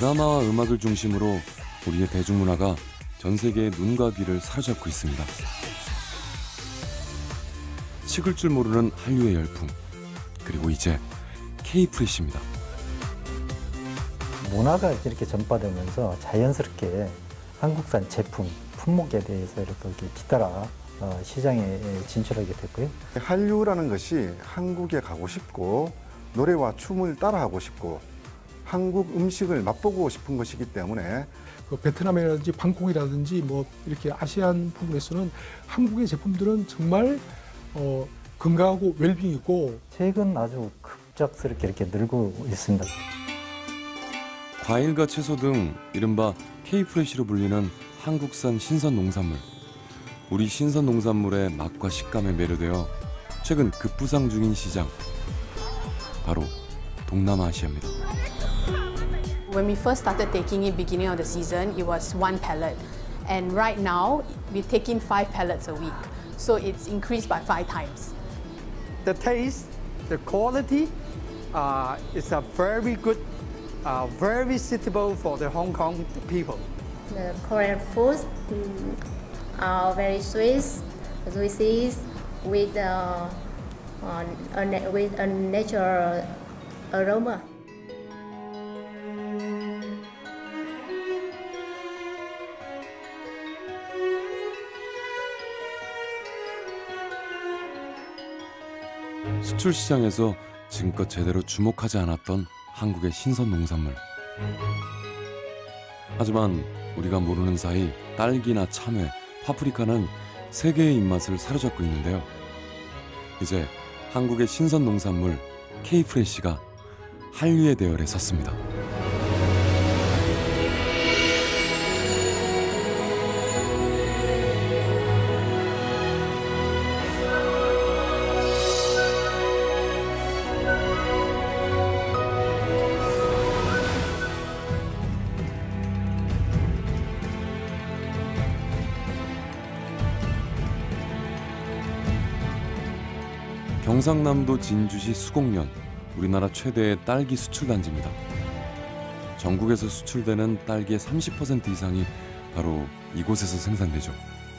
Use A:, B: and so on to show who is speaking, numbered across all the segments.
A: 드라마와 음악을 중심으로 우리의 대중문화가 전 세계의 눈과 귀를 사로잡고 있습니다. 식을 줄 모르는 한류의 열풍, 그리고 이제 K-프레쉬입니다.
B: 문화가 이렇게 전파되면서 자연스럽게 한국산 제품, 품목에 대해서 이렇게 뒤따라 시장에 진출하게 됐고요.
C: 한류라는 것이 한국에 가고 싶고 노래와 춤을 따라하고 싶고 한국 음식을 맛보고 싶은 것이기 때문에
D: 베트남이라든지 방콕이라든지 뭐 이렇게 아시안 부분에서는 한국의 제품들은 정말 건강하고 웰빙 있고
B: 최근 아주 급작스럽게 이렇게 늘고 있습니다.
A: 과일과 채소 등 이른바 K-프레쉬로 불리는 한국산 신선 농산물. 우리 신선 농산물의 맛과 식감에 매료되어 최근 급부상 중인 시장. 바로 동남아시아입니다.
E: When we first started taking it beginning of the season, it was 1 pallet. And right now, we take in 5 pallets a week. So it's increased by 5 times.
F: The taste, the quality is a very good, very suitable for the Hong Kong people.
G: The Korean foods are very sweet, juicy, with a natural aroma.
A: 수출 시장에서 지금껏 제대로 주목하지 않았던 한국의 신선 농산물. 하지만 우리가 모르는 사이 딸기나 참외, 파프리카는 세계의 입맛을 사로잡고 있는데요. 이제 한국의 신선 농산물 K-프레쉬가 한류의 대열에 섰습니다. 경상남도 진주시 수곡면, 우리나라 최대의 딸기 수출 단지입니다. 전국에서 수출되는 딸기의 30% 이상이 바로 이곳에서 생산되죠.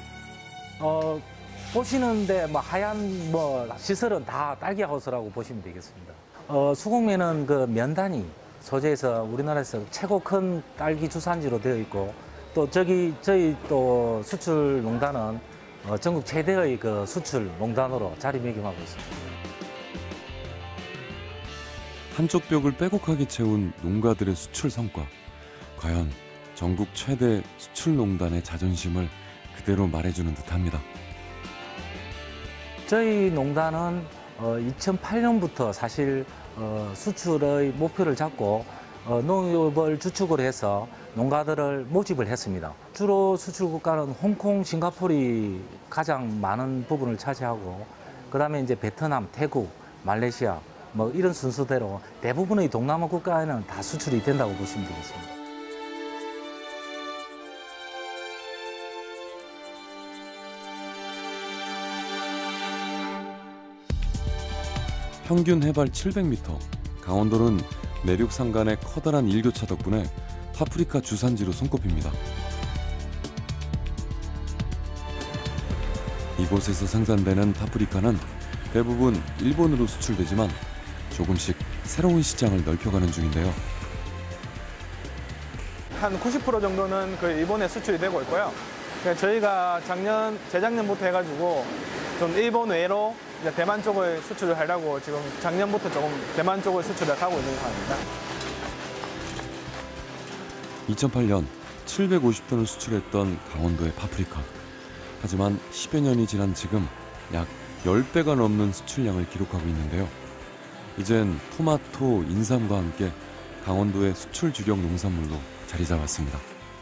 H: 보시는데 하얀 시설은 다 딸기 하우스라고 보시면 되겠습니다. 수곡면은 그 면단위 소재에서 우리나라에서 최고 큰 딸기 주산지로 되어 있고, 또 저희 또 수출 농단은 전국 최대의 그 수출 농단으로 자리매김하고 있습니다.
A: 한쪽 벽을 빼곡하게 채운 농가들의 수출 성과. 과연 전국 최대 수출 농단의 자존심을 그대로 말해주는 듯합니다.
H: 저희 농단은 2008년부터 사실 수출의 목표를 잡고 농업을 주축으로 해서 농가들을 모집을 했습니다. 주로 수출 국가는 홍콩, 싱가포르이 가장 많은 부분을 차지하고, 그다음에 이제 베트남, 태국, 말레이시아 이런 순서대로 대부분의 동남아 국가에는 다 수출이 된다고 보시면 되겠습니다.
A: 평균 해발 700m, 강원도는 내륙 산간의 커다란 일교차 덕분에 파프리카 주산지로 손꼽힙니다. 이곳에서 생산되는 파프리카는 대부분 일본으로 수출되지만 조금씩 새로운 시장을 넓혀가는 중인데요.
I: 한 90% 정도는 그 일본에 수출이 되고 있고요. 저희가 재작년부터 해가지고 좀 일본 외로 대만 쪽을 수출을 하려고 지금 작년부터 조금 대만 쪽을 수출을 하고 있는 상황입니다.
A: 2008년 750톤을 수출했던 강원도의 파프리카. 하지만 10여 년이 지난 지금 약 10배가 넘는 수출량을 기록하고 있는데요. 이젠 토마토, 인삼과 함께 강원도의 수출 주력 농산물로 자리 잡았습니다.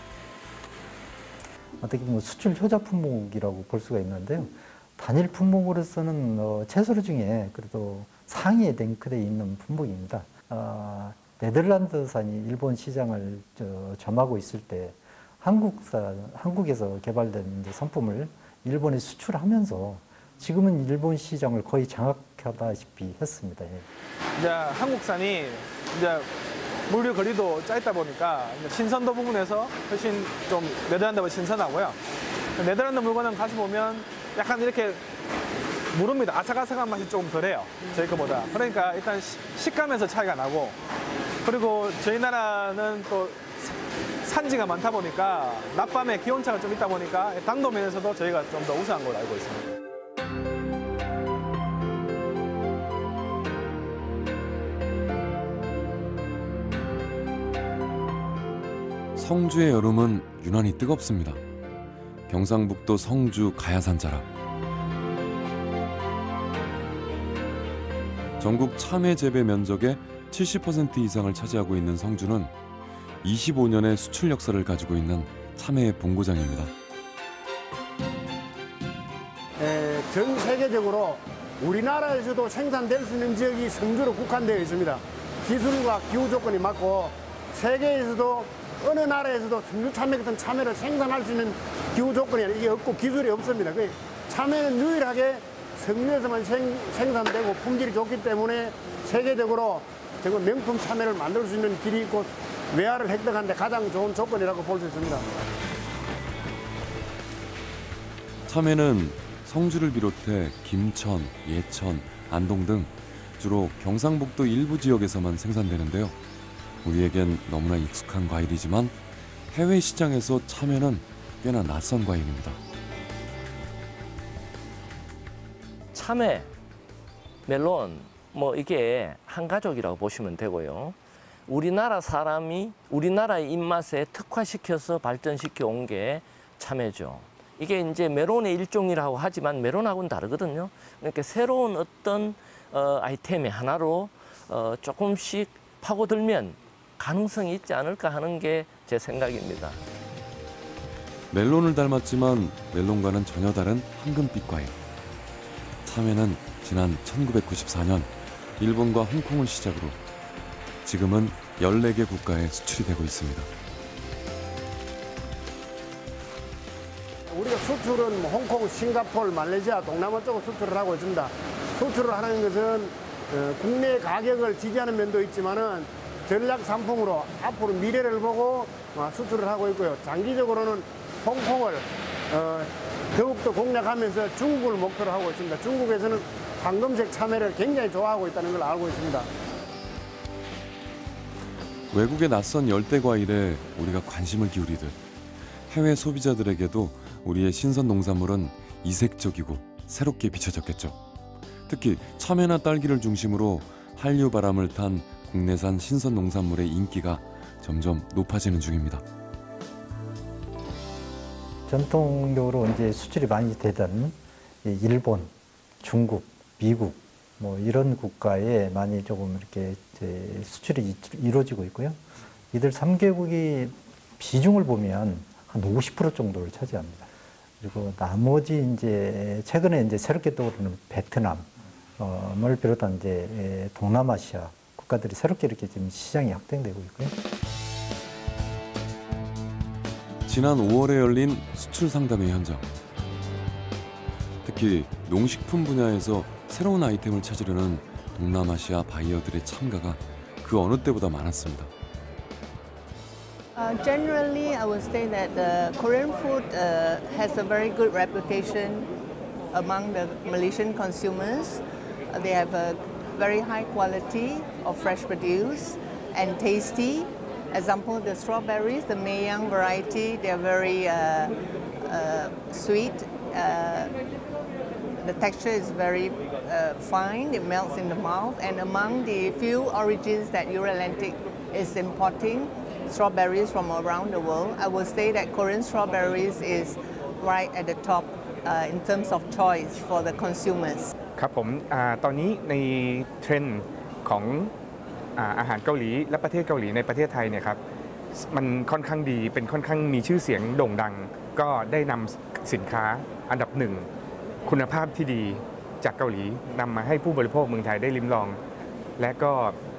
B: 어떻게 보면 수출 효자 품목이라고 볼 수가 있는데요. 단일 품목으로서는 채소 중에 그래도 상위에 랭크되어 있는 품목입니다. 네덜란드산이 일본 시장을 점하고 있을 때 한국에서 개발된 상품을 일본에 수출하면서 지금은 일본 시장을 거의 장악하다시피 했습니다.
I: 이제 한국산이 이제 물류 거리도 짧다 보니까 신선도 부분에서 훨씬 좀 네덜란드보다 신선하고요. 네덜란드 물건은 가서 보면 약간 이렇게 무릅니다. 아삭아삭한 맛이 조금 덜해요. 저희 거보다. 그러니까 일단 식감에서 차이가 나고, 그리고 저희 나라는 또 산지가 많다 보니까 낮밤에 기온차가 좀 있다 보니까 당도 면에서도 저희가 좀 더 우수한 걸로 알고 있습니다.
A: 성주의 여름은 유난히 뜨겁습니다. 경상북도 성주 가야산 자락. 전국 참외 재배 면적의 70% 이상을 차지하고 있는 성주는 25년의 수출 역사를 가지고 있는 참외의 본고장입니다.
J: 전 세계적으로 우리나라에서도 생산될 수 있는 지역이 성주로 국한되어 있습니다. 기술과 기후 조건이 맞고 세계에서도 어느 나라에서도 성주 참외 같은 참외를 생산할 수 있는 기후 조건이 이게 없고 기술이 없습니다. 참외는 유일하게 성주에서만 생산되고 품질이 좋기 때문에 세계적으로 정말 명품 참외를 만들 수 있는 길이 있고 외화를 획득하는 데 가장 좋은 조건이라고 볼 수 있습니다.
A: 참외는 성주를 비롯해 김천, 예천, 안동 등 주로 경상북도 일부 지역에서만 생산되는데요. 우리에겐 너무나 익숙한 과일이지만 해외 시장에서 참외는 꽤나 낯선 과일입니다.
K: 참외, 멜론, 이게 한 가족이라고 보시면 되고요. 우리나라 사람이 우리나라의 입맛에 특화시켜서 발전시켜 온 게 참외죠. 이게 이제 메론의 일종이라고 하지만 메론하고는 다르거든요. 그러니까 새로운 어떤 아이템의 하나로 조금씩 파고들면 가능성이 있지 않을까 하는 게 제 생각입니다.
A: 멜론을 닮았지만 멜론과는 전혀 다른 황금빛 과일. 참외는 지난 1994년 일본과 홍콩을 시작으로 지금은 14개 국가에 수출이 되고 있습니다.
J: 우리가 수출은 홍콩, 싱가포르, 말레이시아, 동남아 쪽으로 수출을 하고 있습니다. 수출을 하는 것은 국내 가격을 지지하는 면도 있지만은 전략 상품으로 앞으로 미래를 보고 수출을 하고 있고요. 장기적으로는 홍콩을 더욱더 공략하면서 중국을 목표로 하고 있습니다. 중국에서는 황금색 참외를 굉장히 좋아하고 있다는 걸 알고 있습니다.
A: 외국의 낯선 열대 과일에 우리가 관심을 기울이듯 해외 소비자들에게도 우리의 신선 농산물은 이색적이고 새롭게 비춰졌겠죠. 특히 참외나 딸기를 중심으로 한류 바람을 탄 국내산 신선 농산물의 인기가 점점 높아지는 중입니다.
B: 전통적으로 이제 수출이 많이 되던 일본, 중국, 미국 이런 국가에 많이 조금 이렇게 수출이 이루어지고 있고요. 이들 3개국이 비중을 보면 한 50% 정도를 차지합니다. 그리고 나머지 이제 최근에 이제 새롭게 떠오르는 베트남을 비롯한 이제 동남아시아 국가들이 새롭게 이렇게 지금 시장이 확대되고 있고요.
A: 지난 5월에 열린 수출 상담회 현장. 특히 농식품 분야에서 새로운 아이템을 찾으려는 동남아시아 바이어들의 참가가 그 어느 때보다 많았습니다.
L: Generally, I would say that the Korean food has a very good reputation among the Malaysian consumers. They have a very high quality of fresh produce and tasty. Example, the strawberries, the Meiyang variety, they are very sweet. The texture is very fine, it melts in the mouth. And among the few origins that Euro-Atlantic is importing strawberries from around the world, I would say that Korean strawberries is right at the top in terms of choice for the consumers.
M: ครับผมตอนนี้ในเทรนด์ของอาหารเกาหลีและประเทศเกาหลีในประเทศไทยเนี่ยครับมันค่อนข้างดีเป็นค่อนข้างมีชื่อเสียงโด่งดังก็ได้นำสินค้าอันดับหนึ่งคุณภาพที่ดีจากเกาหลีนำมาให้ผู้บริโภคเมืองไทยได้ลิ้มลองและก็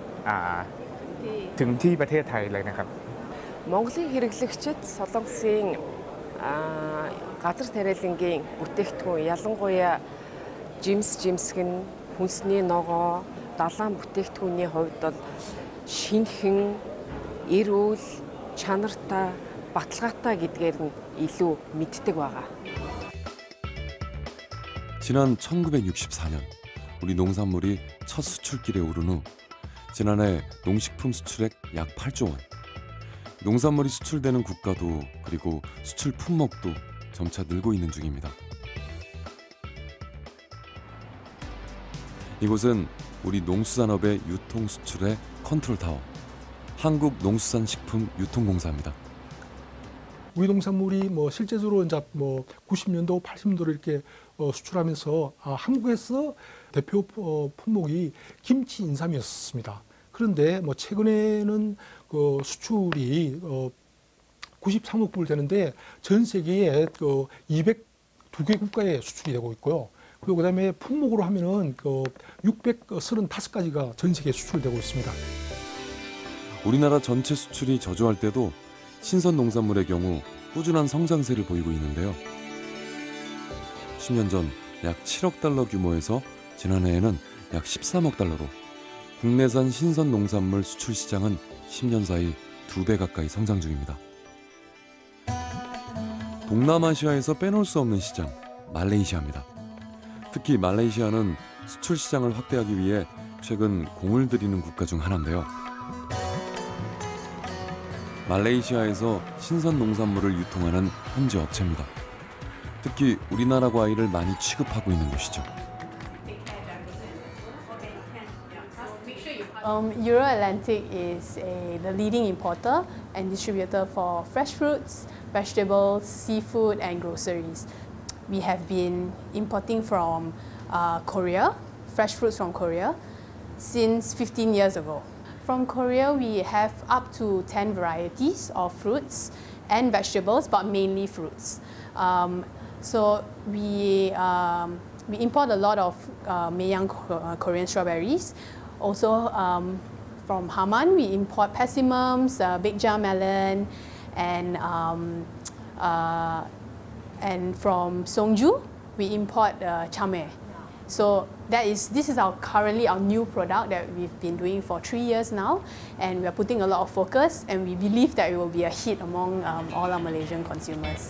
M: ถึงที่ประเทศไทยเลยนะครับ
N: Монголын хэрэглэгчид Солонгосын газар тариалангийн бүтээгдэхүүн ялангуяа жимсгэн хүнсний ногоо далайн бүтээгдэхүүний хувьд бол шинэхэн эрүүл, чанартай, баталгаатай гэдгээр нь илүү мэддэг байгаа.
A: 지난 1964년 우리 농산물이 첫 수출길에 오른 후 지난해 농식품 수출액 약 8조 원. 농산물이 수출되는 국가도 그리고 수출 품목도 점차 늘고 있는 중입니다. 이곳은 우리 농수산업의 유통 수출의 컨트롤타워, 한국농수산식품유통공사입니다.
D: 우리 농산물이 실제적으로 이제 90년도, 80년도로 이렇게 수출하면서 한국에서 대표 품목이 김치, 인삼이었습니다. 그런데 최근에는 그 수출이 93억 불 되는데 전 세계에 202개 국가에 수출이 되고 있고요. 그리고 그다음에 품목으로 하면은 635가지가 전 세계에 수출되고 있습니다.
A: 우리나라 전체 수출이 저조할 때도 신선 농산물의 경우 꾸준한 성장세를 보이고 있는데요. 10년 전 약 7억 달러 규모에서 지난해에는 약 13억 달러로 국내산 신선 농산물 수출 시장은 10년 사이 2배 가까이 성장 중입니다. 동남아시아에서 빼놓을 수 없는 시장, 말레이시아입니다. 특히 말레이시아는 수출 시장을 확대하기 위해 최근 공을 들이는 국가 중 하나인데요. 말레이시아에서 신선 농산물을 유통하는 현지 업체입니다. 특히 우리나라 과일을 많이 취급하고 있는 곳이죠.
E: Euro Atlantic is the leading importer and distributor for fresh fruits, vegetables, seafood, and groceries. We have been importing from Korea, fresh fruits from Korea, since 15 years ago. From Korea, we have up to 10 varieties of fruits and vegetables, but mainly fruits. So we import a lot of Maeyang Korean strawberries. Also from Haman, we import persimmons, Baekja melon, and from Songju, we import chame. So this is currently our new product that we've been doing for 3 years now, and we are putting a lot of focus, and we believe that it will be a hit among all our Malaysian consumers.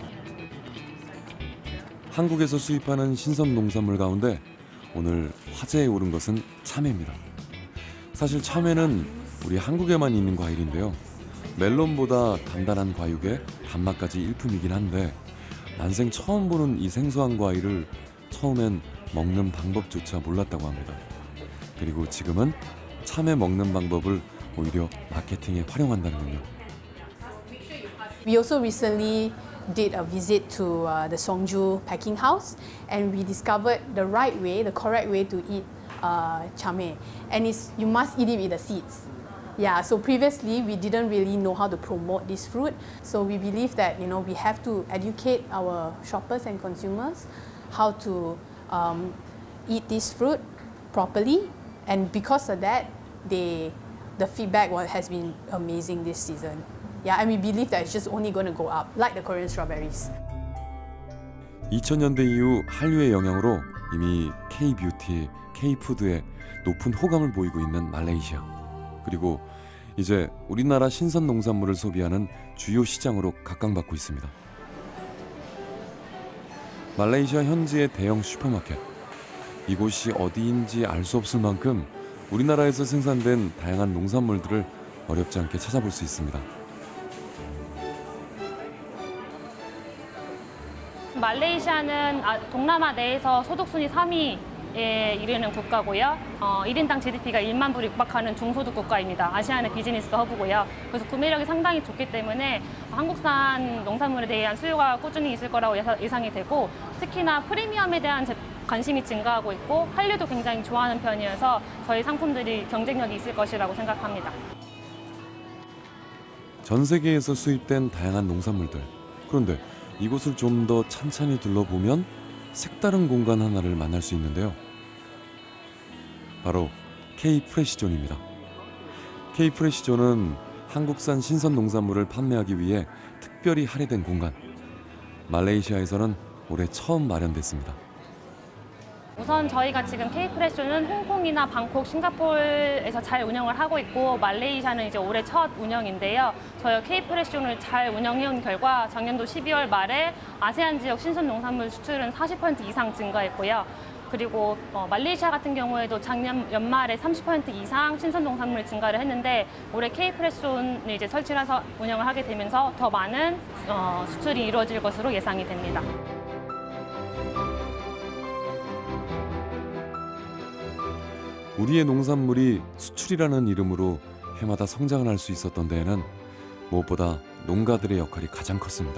A: 한국에서 수입하는 신선 농산물 가운데 오늘 화제에 오른 것은 참외입니다. 사실 참외는 우리 한국에만 있는 과일인데요. 멜론보다 단단한 과육에 단맛까지 일품이긴 한데 난생 처음 보는 이 생소한 과일을 처음엔 먹는 방법조차 몰랐다고 합니다. 그리고 지금은 참외 먹는 방법을 오히려 마케팅에 활용한다는군요.
E: We also recently did a visit to the Songju packing house, and we discovered the right way, the correct way to eat chame, and you must eat it with the seeds. Yeah, so previously we didn't really know how to promote this fruit, so we believe that we have to educate our shoppers and consumers how to eat this fruit properly, and because of that, the feedback has been amazing this season. Yeah, and we believe that it's just only going to go up, like the Korean strawberries.
A: 2000년대 이후 한류의 영향으로 이미 K-뷰티, K-푸드에 높은 호감을 보이고 있는 말레이시아. 그리고 이제 우리나라 신선 농산물을 소비하는 주요 시장으로 각광받고 있습니다. 말레이시아 현지의 대형 슈퍼마켓. 이곳이 어디인지 알 수 없을 만큼 우리나라에서 생산된 다양한 농산물들을 어렵지 않게 찾아볼 수 있습니다.
O: 말레이시아는 동남아 내에서 소득순위 3위에 이르는 국가고요. 1인당 GDP가 1만 불 육박하는 중소득 국가입니다. 아시아는 비즈니스 허브고요. 그래서 구매력이 상당히 좋기 때문에 한국산 농산물에 대한 수요가 꾸준히 있을 거라고 예상이 되고, 특히나 프리미엄에 대한 관심이 증가하고 있고 한류도 굉장히 좋아하는 편이어서 저희 상품들이 경쟁력이 있을 것이라고 생각합니다.
A: 전 세계에서 수입된 다양한 농산물들. 그런데 이곳을 좀 더 찬찬히 둘러보면 색다른 공간 하나를 만날 수 있는데요. 바로 K-프레시존입니다. K-프레시존은 한국산 신선 농산물을 판매하기 위해 특별히 할애된 공간. 말레이시아에서는 올해 처음 마련됐습니다.
O: 우선 저희가 지금 K프레쇼는 홍콩이나 방콕, 싱가포르에서 잘 운영을 하고 있고 말레이시아는 이제 올해 첫 운영인데요. 저희 K프레쇼를 잘 운영해온 결과 작년도 12월 말에 아세안 지역 신선 농산물 수출은 40% 이상 증가했고요. 그리고 말레이시아 같은 경우에도 작년 연말에 30% 이상 신선 농산물 증가를 했는데 올해 K프레쇼를 이제 설치를 해서 운영을 하게 되면서 더 많은 수출이 이루어질 것으로 예상이 됩니다.
A: 우리의 농산물이 수출이라는 이름으로 해마다 성장을 할 수 있었던 데에는 무엇보다 농가들의 역할이 가장 컸습니다.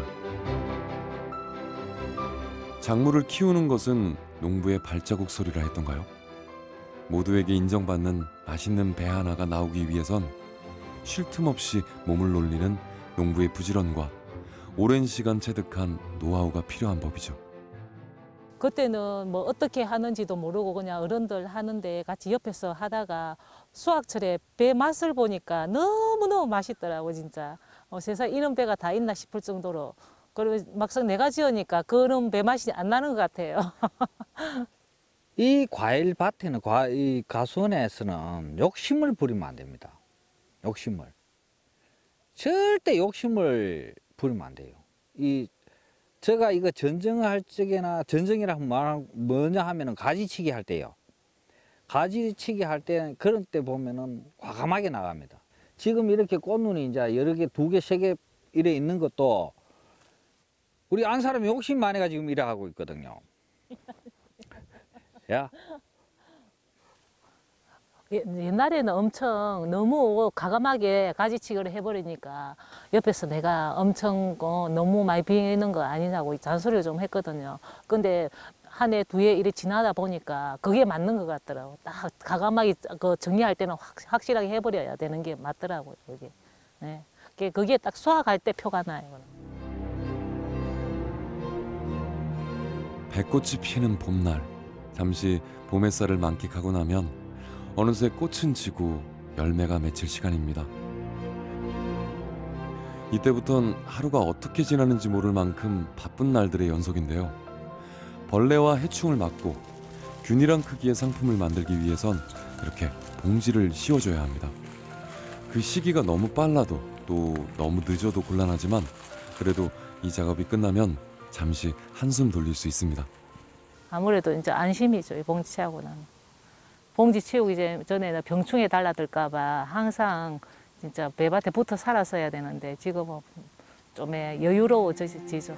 A: 작물을 키우는 것은 농부의 발자국 소리라 했던가요? 모두에게 인정받는 맛있는 배 하나가 나오기 위해선 쉴 틈 없이 몸을 놀리는 농부의 부지런과 오랜 시간 체득한 노하우가 필요한 법이죠.
P: 그때는 뭐 어떻게 하는지도 모르고 그냥 어른들 하는데 같이 옆에서 하다가 수확철에 배 맛을 보니까 너무너무 맛있더라고 진짜. 세상에 이런 배가 다 있나 싶을 정도로. 그리고 막상 내가 지으니까 그런 배 맛이 안 나는 것 같아요.
Q: 이 과일 밭에는 이 가수원에서는 욕심을 부리면 안 됩니다. 욕심을. 절대 욕심을 부리면 안 돼요. 제가 이거 전정할 적에나 전정이라 뭐냐 하면은 가지치기 할 때요. 가지치기 할 때 그런 때 보면은 과감하게 나갑니다. 지금 이렇게 꽃눈이 이제 여러 개, 2개, 3개 이래 있는 것도 우리 안 사람이 욕심 많이가 지금 이래 하고 있거든요. 야.
P: 옛날에는 엄청 너무 과감하게 가지치기를 해버리니까 옆에서 내가 엄청 너무 많이 비는 거 아니냐고 잔소리를 좀 했거든요. 근데 한 해, 2해 이렇게 지나다 보니까 그게 맞는 것 같더라고. 딱 과감하게 정리할 때는 확실하게 해버려야 되는 게 맞더라고요. 그게. 네. 그게 딱 수확할 때 표가 나요.
A: 배꽃이 피는 봄날, 잠시 봄 햇살을 만끽하고 나면 어느새 꽃은 지고 열매가 맺힐 시간입니다. 이때부턴 하루가 어떻게 지나는지 모를 만큼 바쁜 날들의 연속인데요. 벌레와 해충을 막고 균일한 크기의 상품을 만들기 위해선 이렇게 봉지를 씌워줘야 합니다. 그 시기가 너무 빨라도 또 너무 늦어도 곤란하지만 그래도 이 작업이 끝나면 잠시 한숨 돌릴 수 있습니다.
P: 아무래도 이제 안심이죠. 이 봉지 채우고 나면. 봉지 치우기 전에는 병충해 달라들까 봐 항상 진짜 배밭에 붙어 살았어야 되는데 지금은 좀 여유로워지죠.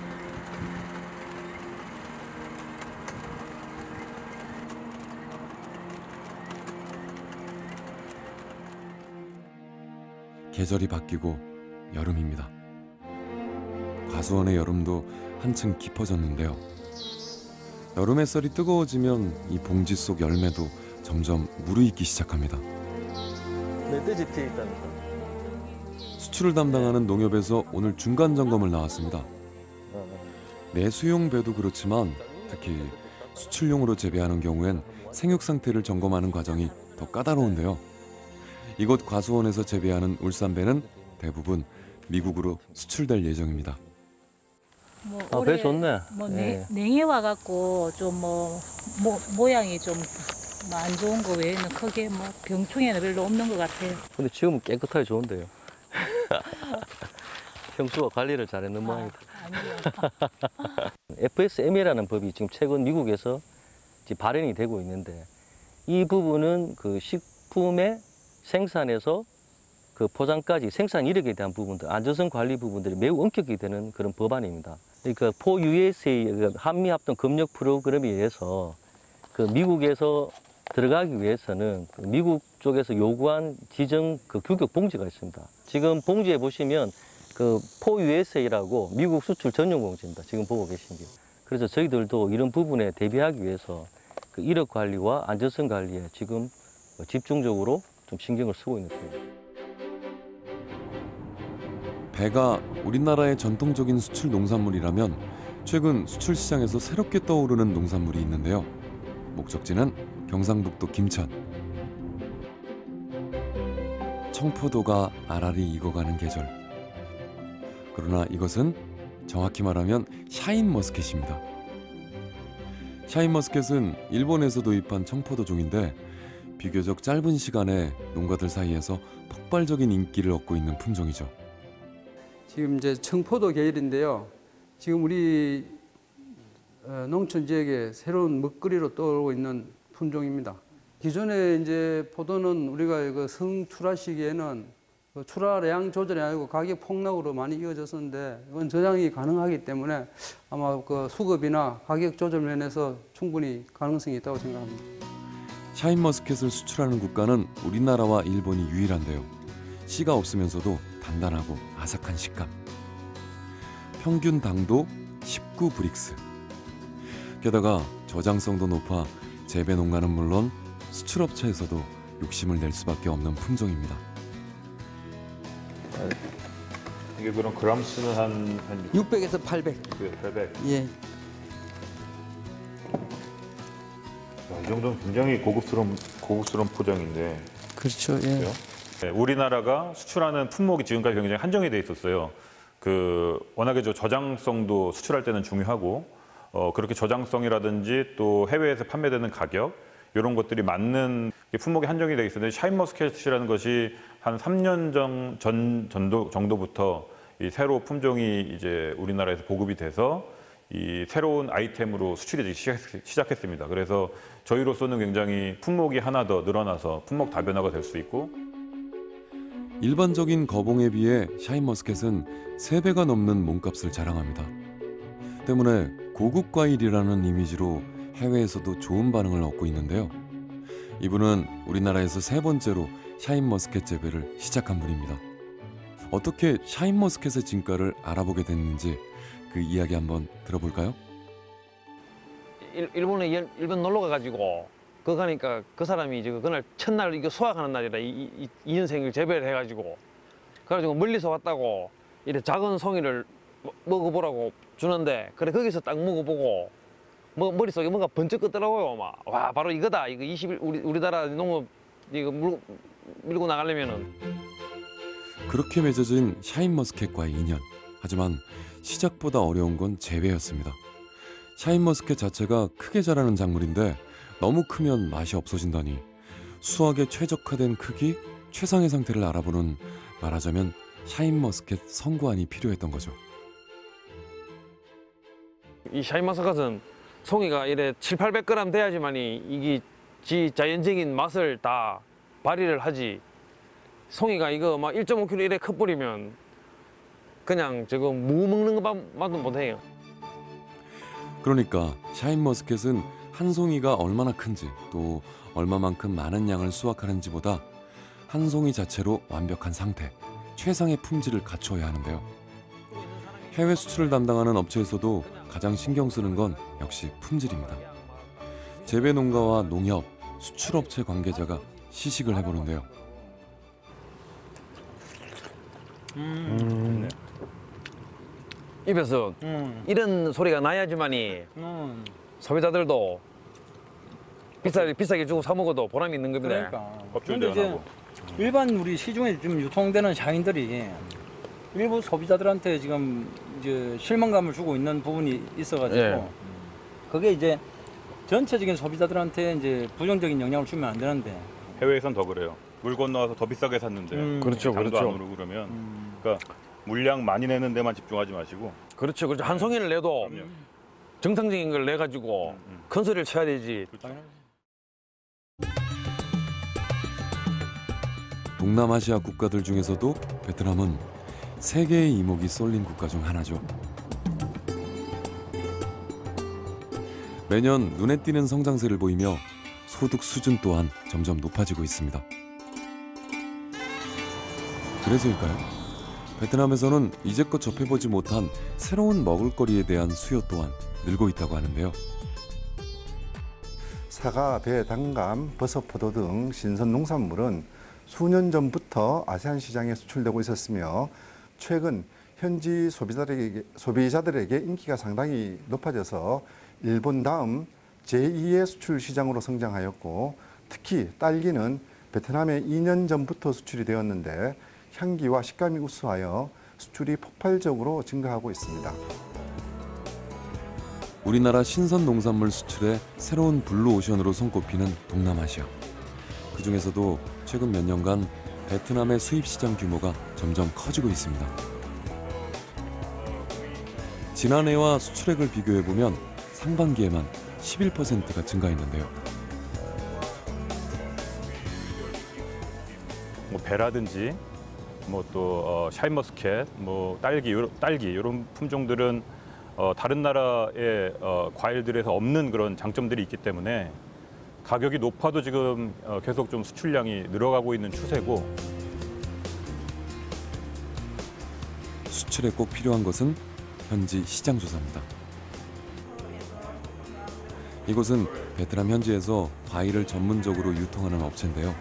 A: 계절이 바뀌고 여름입니다. 과수원의 여름도 한층 깊어졌는데요. 여름 햇살이 뜨거워지면 이 봉지 속 열매도 점점 무르익기 시작합니다.
K: 멧돼지 피해 있다면서.
A: 수출을 담당하는 농협에서 오늘 중간 점검을 나왔습니다. 내수용 배도 그렇지만 특히 수출용으로 재배하는 경우엔 생육 상태를 점검하는 과정이 더 까다로운데요. 이곳 과수원에서 재배하는 울산배는 대부분 미국으로 수출될 예정입니다.
K: 배 좋네.
P: 냉해 와갖고 좀 모양이 좀 안 좋은 거 외에는 크게 병충해는 별로 없는 것 같아요.
K: 근데 지금은 깨끗하게 좋은데요. 형수가 관리를 잘했는 모양이다. FSM이라는 법이 지금 최근 미국에서 발행이 되고 있는데 이 부분은 그 식품의 생산에서 그 포장까지 생산 이력에 대한 부분들, 안전성 관리 부분들이 매우 엄격히 되는 그런 법안입니다. 그러니까 포USA 한미합동 검역 프로그램에 의해서 그 미국에서 들어가기 위해서는 그 미국 쪽에서 요구한 지정 그 규격 봉지가 있습니다. 지금 봉지에 보시면 그 포USA라고 미국 수출 전용 봉지입니다. 지금 보고 계신 게. 그래서 저희들도 이런 부분에 대비하기 위해서 그 이력 관리와 안전성 관리에 지금 집중적으로 좀 신경을 쓰고 있는 중입니다.
A: 배가 우리나라의 전통적인 수출 농산물이라면 최근 수출 시장에서 새롭게 떠오르는 농산물이 있는데요. 목적지는 경상북도 김천. 청포도가 알알이 익어가는 계절. 그러나 이것은 정확히 말하면 샤인머스켓입니다. 샤인머스켓은 일본에서 도입한 청포도 종인데 비교적 짧은 시간에 농가들 사이에서 폭발적인 인기를 얻고 있는 품종이죠.
R: 지금 이제 청포도 계열인데요. 지금 우리 농촌 지역에 새로운 먹거리로 떠오르고 있는 품종입니다. 기존에 이제 포도는 우리가 그 성출하 시기에는 출하량 조절이 아니고 가격 폭락으로 많이 이어졌었는데 이건 저장이 가능하기 때문에 아마 그 수급이나 가격 조절 면에서 충분히 가능성이 있다고 생각합니다.
A: 샤인머스켓을 수출하는 국가는 우리나라와 일본이 유일한데요. 씨가 없으면서도 단단하고 아삭한 식감. 평균 당도 19브릭스. 게다가 저장성도 높아 재배 농가는 물론 수출업체에서도 욕심을 낼 수밖에 없는 품종입니다.
S: 이게 그럼 그람 수는 한
R: 600에서 800.
S: 800.
R: 예.
S: 이 정도는 굉장히 고급스러운 포장인데.
R: 그렇죠. 예.
S: 네, 우리나라가 수출하는 품목이 지금까지 굉장히 한정이 돼 있었어요. 워낙에 저장성도 수출할 때는 중요하고 그렇게 저장성이라든지 또 해외에서 판매되는 가격 이런 것들이 맞는 품목이 한정이 돼 있었는데 샤인머스켓이라는 것이 한 3년 정도부터 이 새로 품종이 이제 우리나라에서 보급이 돼서 이 새로운 아이템으로 수출이 시작했습니다. 그래서 저희로서는 굉장히 품목이 하나 더 늘어나서 품목 다변화가 될 수 있고
A: 일반적인 거봉에 비해 샤인머스켓은 3배가 넘는 몸값을 자랑합니다. 때문에 고급 과일이라는 이미지로 해외에서도 좋은 반응을 얻고 있는데요. 이분은 우리나라에서 3번째로 샤인머스켓 재배를 시작한 분입니다. 어떻게 샤인머스켓의 진가를 알아보게 됐는지 그 이야기 한번 들어볼까요?
T: 일본 놀러 가가지고 그 가니까 그 사람이 그날 첫날 이거 수확하는 날이라 이 년생을 재배를 해가지고 그래가지고 멀리서 왔다고 이래 작은 송이를 먹어보라고 주는데 그래 거기서 딱 먹어보고 머릿속에 뭔가 번쩍 끄더라고요. 막 와 바로 이거다. 이거 21 우리나라 농업 이거 밀고 나가려면은
A: 그렇게 맺어진 샤인머스켓과의 인연. 하지만 시작보다 어려운 건 재배였습니다. 샤인머스켓 자체가 크게 자라는 작물인데 너무 크면 맛이 없어진다니 수확에 최적화된 크기, 최상의 상태를 알아보는 말하자면 샤인머스켓 선구안이 필요했던 거죠.
T: 이 샤인머스켓은 송이가 이래 700~800g 돼야지만이 이게 지 자연적인 맛을 다 발휘를 하지. 송이가 이거 막 1.5kg 이래 커버리면 그냥 무 먹는 것만도 못해요.
A: 그러니까 샤인머스켓은 한 송이가 얼마나 큰지 또 얼마만큼 많은 양을 수확하는지보다 한 송이 자체로 완벽한 상태, 최상의 품질을 갖춰야 하는데요. 해외 수출을 담당하는 업체에서도 가장 신경 쓰는 건 역시 품질입니다. 재배 농가와 농협, 수출업체 관계자가 시식을 해보는데요.
T: 입에서 이런 소리가 나야지만이 소비자들도 비싸게 주고 사 먹어도 보람이 있는 겁니다.
U: 그러니까. 그런데 이제 일반 우리 시중에 좀 유통되는 샤인들이 일부 소비자들한테 지금 이제 실망감을 주고 있는 부분이 있어가지고
T: 예.
U: 그게 이제 전체적인 소비자들한테 이제 부정적인 영향을 주면 안 되는데
S: 해외에선 더 그래요. 물 건너와서 더 비싸게 샀는데
T: 그렇죠,
S: 장도
T: 그렇죠.
S: 안 오르고 그러면 그러니까 물량 많이 내는 데만 집중하지 마시고
T: 그렇죠. 한 송이를 내도 정상적인 걸 내가지고 큰 소리를 쳐야 되지.
A: 동남아시아 국가들 중에서도 베트남은 세계의 이목이 쏠린 국가 중 하나죠. 매년 눈에 띄는 성장세를 보이며 소득 수준 또한 점점 높아지고 있습니다. 그래서일까요? 베트남에서는 이제껏 접해보지 못한 새로운 먹을거리에 대한 수요 또한 늘고 있다고 하는데요.
C: 사과, 배, 당감, 버섯, 포도 등 신선 농산물은 수년 전부터 아세안 시장에 수출되고 있었으며 최근 현지 소비자들에게 인기가 상당히 높아져서 일본 다음 제2의 수출 시장으로 성장하였고 특히 딸기는 베트남에 2년 전부터 수출이 되었는데 향기와 식감이 우수하여 수출이 폭발적으로 증가하고 있습니다.
A: 우리나라 신선 농산물 수출의 새로운 블루오션으로 손꼽히는 동남아시아. 그중에서도 최근 몇 년간 베트남의 수입 시장 규모가 점점 커지고 있습니다. 지난해와 수출액을 비교해보면 상반기에만 11%가 증가했는데요.
S: 뭐 배라든지 뭐 또 샤인머스켓, 뭐 딸기 이런 품종들은 다른 나라의 과일들에서 없는 그런 장점들이 있기 때문에 가격이 높아도 지금 계속 좀 수출량이 늘어가고 있는 추세고,
A: 수출에 꼭 필요한 것은 현지 시장 조사입니다. 이곳은 베트남 현지에서 과일을 전문적으로 유통하는 업체인데요.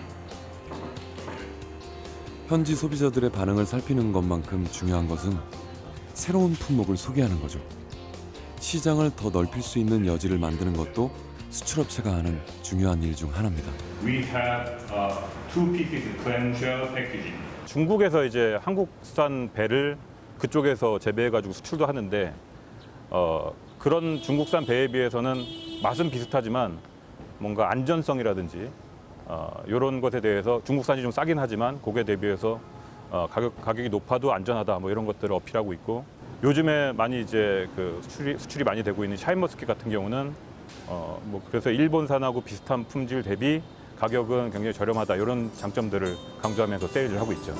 A: 현지 소비자들의 반응을 살피는 것만큼 중요한 것은 새로운 품목을 소개하는 거죠. 시장을 더 넓힐 수 있는 여지를 만드는 것도 수출업체가 하는 중요한 일 중 하나입니다.
S: We have two pieces clamshell packaging. 중국에서 이제 한국산 배를 그쪽에서 재배해가지고 수출도 하는데 그런 중국산 배에 비해서는 맛은 비슷하지만 뭔가 안전성이라든지 이런 것에 대해서 중국산이 좀 싸긴 하지만 그거에 대비해서 가격이 높아도 안전하다 뭐 이런 것들을 어필하고 있고, 요즘에 많이 이제 그 수출이 많이 되고 있는 샤인머스켓 같은 경우는 뭐 그래서 일본산하고 비슷한 품질 대비 가격은 굉장히 저렴하다 이런 장점들을 강조하면서 세일을 하고 있죠.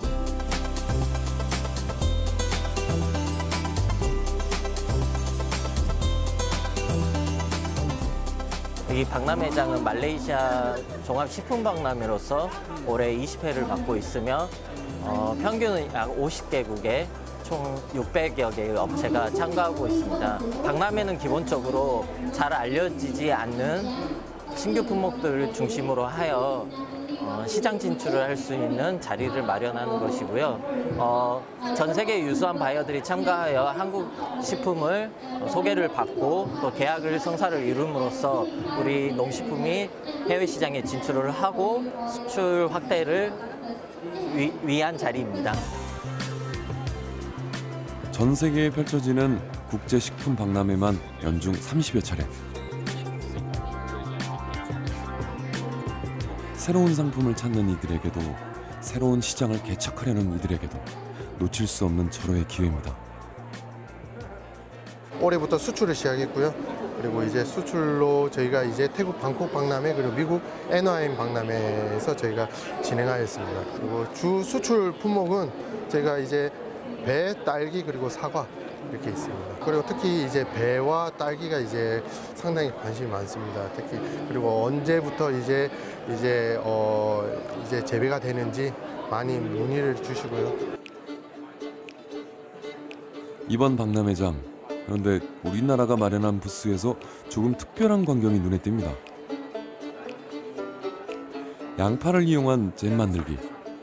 F: 이 박람회장은 말레이시아 종합식품박람회로서 올해 20회를 맡고 있으며 평균 약 50개국에 총 600여 개의 업체가 참가하고 있습니다. 박람회는 기본적으로 잘 알려지지 않는 신규 품목들을 중심으로 하여 시장 진출을 할 수 있는 자리를 마련하는 것이고요. 전 세계 유수한 바이어들이 참가하여 한국 식품을 소개를 받고 또 계약을 성사를 이룸으로써 우리 농식품이 해외 시장에 진출을 하고 수출 확대를 위한 자리입니다.
A: 전 세계에 펼쳐지는 국제식품 박람회만 연중 30여 차례. 새로운 상품을 찾는 이들에게도, 새로운 시장을 개척하려는 이들에게도 놓칠 수 없는 절호의 기회입니다.
V: 올해부터 수출을 시작했고요. 그리고 이제 수출로 저희가 이제 태국 방콕 박람회, 그리고 미국 애너하임 박람회에서 저희가 진행하였습니다. 그리고 주 수출 품목은 저희가 이제 배, 딸기, 그리고 사과 이렇게 있습니다. 그리고 특히 이제 배와 딸기가 이제 상당히 관심이 많습니다. 특히 그리고 언제부터 이제 재배가 되는지 많이 문의를 주시고요.
A: 이번 박람회장, 그런데 우리나라가 마련한 부스에서 조금 특별한 광경이 눈에 띕니다. 양파를 이용한 잼 만들기,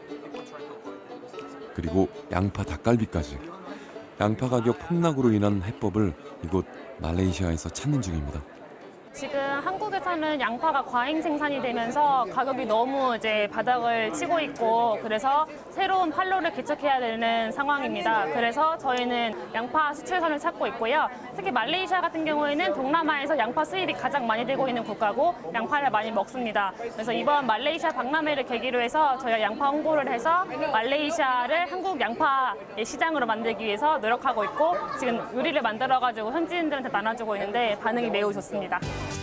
A: 그리고 양파 닭갈비까지. 양파 가격 폭락으로 인한 해법을 이곳 말레이시아에서 찾는 중입니다.
O: 지금 한국에서는 양파가 과잉 생산이 되면서 가격이 너무 이제 바닥을 치고 있고, 그래서 새로운 판로를 개척해야 되는 상황입니다. 그래서 저희는 양파 수출선을 찾고 있고요. 특히 말레이시아 같은 경우에는 동남아에서 양파 수입이 가장 많이 되고 있는 국가고 양파를 많이 먹습니다. 그래서 이번 말레이시아 박람회를 계기로 해서 저희가 양파 홍보를 해서 말레이시아를 한국 양파의 시장으로 만들기 위해서 노력하고 있고, 지금 요리를 만들어가지고 현지인들한테 나눠주고 있는데 반응이 매우 좋습니다.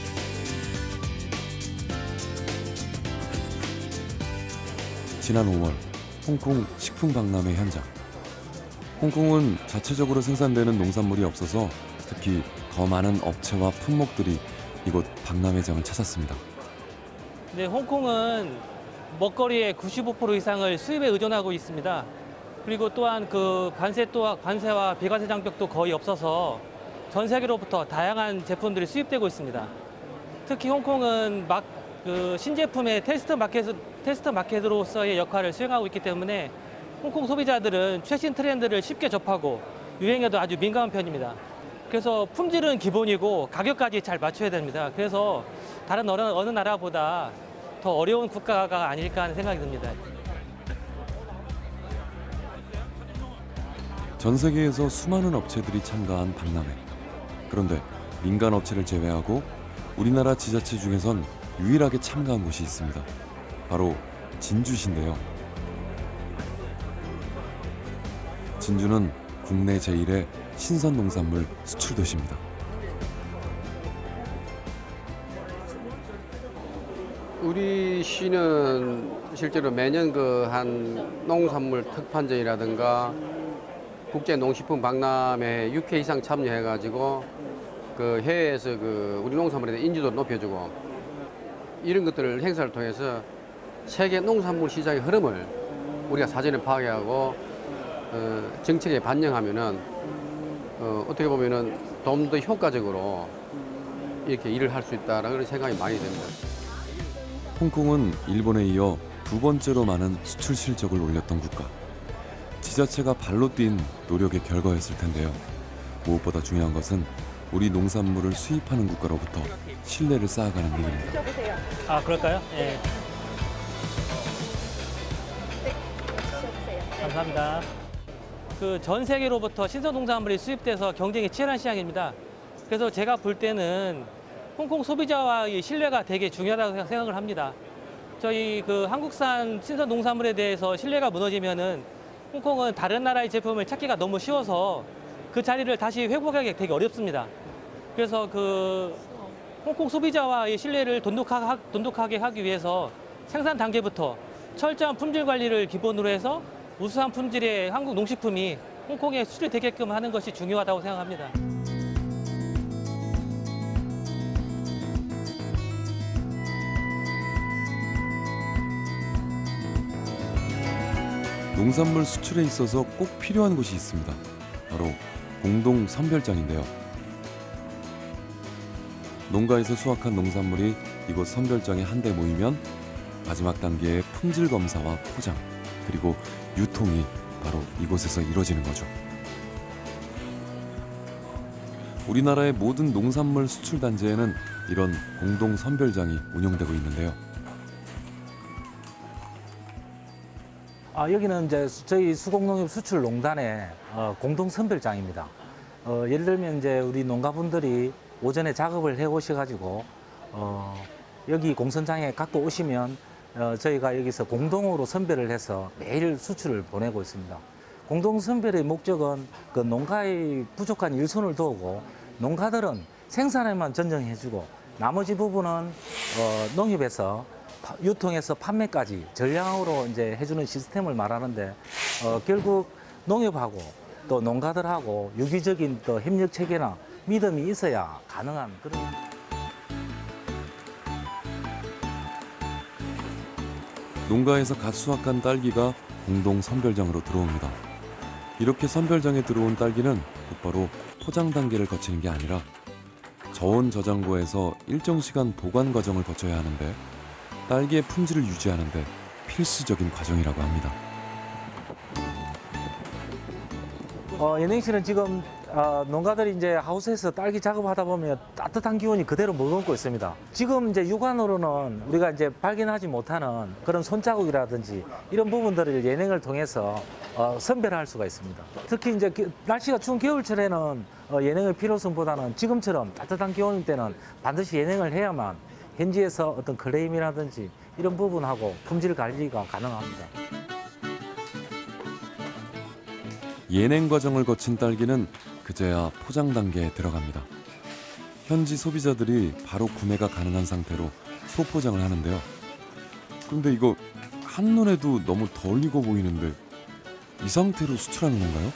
A: 지난 5월 홍콩 식품박람회 현장. 홍콩은 자체적으로 생산되는 농산물이 없어서 특히 더 많은 업체와 품목들이 이곳 박람회장을 찾았습니다.
W: 네, 홍콩은 먹거리의 95% 이상을 수입에 의존하고 있습니다. 그리고 또한 그 관세와 비관세 장벽도 거의 없어서 전 세계로부터 다양한 제품들이 수입되고 있습니다. 특히 홍콩은 신제품의 테스트 마켓으로서의 역할을 수행하고 있기 때문에 홍콩 소비자들은 최신 트렌드를 쉽게 접하고 유행에도 아주 민감한 편입니다. 그래서 품질은 기본이고 가격까지 잘 맞춰야 됩니다. 그래서 다른 어느 나라보다 더 어려운 국가가 아닐까 하는 생각이 듭니다.
A: 전 세계에서 수많은 업체들이 참가한 박람회. 그런데 민간 업체를 제외하고 우리나라 지자체 중에선 유일하게 참가한 곳이 있습니다. 바로 진주시인데요. 진주는 국내 제1의 신선농산물 수출 도시입니다.
G: 우리 시는 실제로 매년 그 한 농산물 특판전이라든가 국제 농식품 박람회 6회 이상 참여해가지고 그 해외에서 그 우리 농산물에 대한 인지도를 높여주고 이런 것들을 행사를 통해서 세계 농산물 시장의 흐름을 우리가 사전에 파악하고 정책에 반영하면은 어떻게 보면은 좀 더 효과적으로 이렇게 일을 할 수 있다라는 그런 생각이 많이 듭니다.
A: 홍콩은 일본에 이어 두 번째로 많은 수출 실적을 올렸던 국가. 지자체가 발로 뛴 노력의 결과였을 텐데요. 무엇보다 중요한 것은 우리 농산물을 수입하는 국가로부터 신뢰를 쌓아가는 일입니다.
W: 아, 그럴까요? 예. 감사합니다. 그 전 세계로부터 신선 농산물이 수입돼서 경쟁이 치열한 시장입니다. 그래서 제가 볼 때는 홍콩 소비자와의 신뢰가 되게 중요하다고 생각을 합니다. 저희 그 한국산 신선 농산물에 대해서 신뢰가 무너지면은 홍콩은 다른 나라의 제품을 찾기가 너무 쉬워서 그 자리를 다시 회복하기 되게 어렵습니다. 그래서 그 홍콩 소비자와의 신뢰를 돈독하게 하기 위해서 생산 단계부터 철저한 품질 관리를 기본으로 해서 우수한 품질의 한국 농식품이 홍콩에 수출이 되게끔 하는 것이 중요하다고 생각합니다.
A: 농산물 수출에 있어서 꼭 필요한 곳이 있습니다. 바로 공동 선별장인데요. 농가에서 수확한 농산물이 이곳 선별장에 한데 모이면 마지막 단계의 품질 검사와 포장, 그리고 유통이 바로 이곳에서 이루어지는 거죠. 우리나라의 모든 농산물 수출 단지에는 이런 공동 선별장이 운영되고 있는데요.
H: 여기는 이제 저희 수공농협 수출농단의 공동 선별장입니다. 예를 들면 이제 우리 농가분들이 오전에 작업을 해 오셔가지고 여기 공선장에 갖고 오시면 저희가 여기서 공동으로 선별을 해서 매일 수출을 보내고 있습니다. 공동 선별의 목적은 그 농가의 부족한 일손을 도우고 농가들은 생산에만 전념해주고 나머지 부분은 농협에서 유통해서 판매까지 전량으로 이제 해주는 시스템을 말하는데 결국 농협하고 또 농가들하고 유기적인 또 협력 체계나 믿음이 있어야 가능한 그런.
A: 농가에서 갓 수확한 딸기가 공동 선별장으로 들어옵니다. 이렇게 선별장에 들어온 딸기는 곧바로 포장 단계를 거치는 게 아니라 저온 저장고에서 일정 시간 보관 과정을 거쳐야 하는데 딸기의 품질을 유지하는 데 필수적인 과정이라고 합니다.
H: 예능 씨는 지금 농가들이 이제 하우스에서 딸기 작업하다 보면 따뜻한 기온이 그대로 머금고 있습니다. 지금 이제 육안으로는 우리가 이제 발견하지 못하는 그런 손자국이라든지 이런 부분들을 예능을 통해서 선별할 수가 있습니다. 특히 이제 날씨가 추운 겨울철에는 예능의 필요성보다는 지금처럼 따뜻한 기온일 때는 반드시 예능을 해야만 현지에서 어떤 클레임이라든지 이런 부분하고 품질 관리가 가능합니다.
A: 예냉 과정을 거친 딸기는 그제야 포장 단계에 들어갑니다. 현지 소비자들이 바로 구매가 가능한 상태로 소포장을 하는데요. 그런데 이거 한눈에도 너무 덜 익어 보이는데 이 상태로 수출하는 건가요?